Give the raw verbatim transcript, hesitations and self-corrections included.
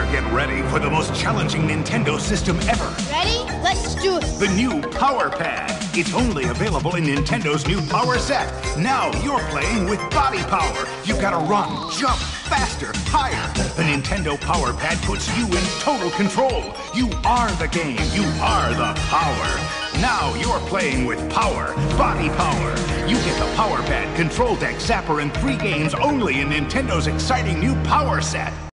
Get ready for the most challenging Nintendo system ever. Ready? Let's do it. The new Power Pad. It's only available in Nintendo's new Power Set. Now you're playing with body power. You've got to run, jump, faster, higher. The Nintendo Power Pad puts you in total control. You are the game. You are the power. Now you're playing with power, body power. You get the Power Pad, Control Deck, Zapper, and three games only in Nintendo's exciting new Power Set.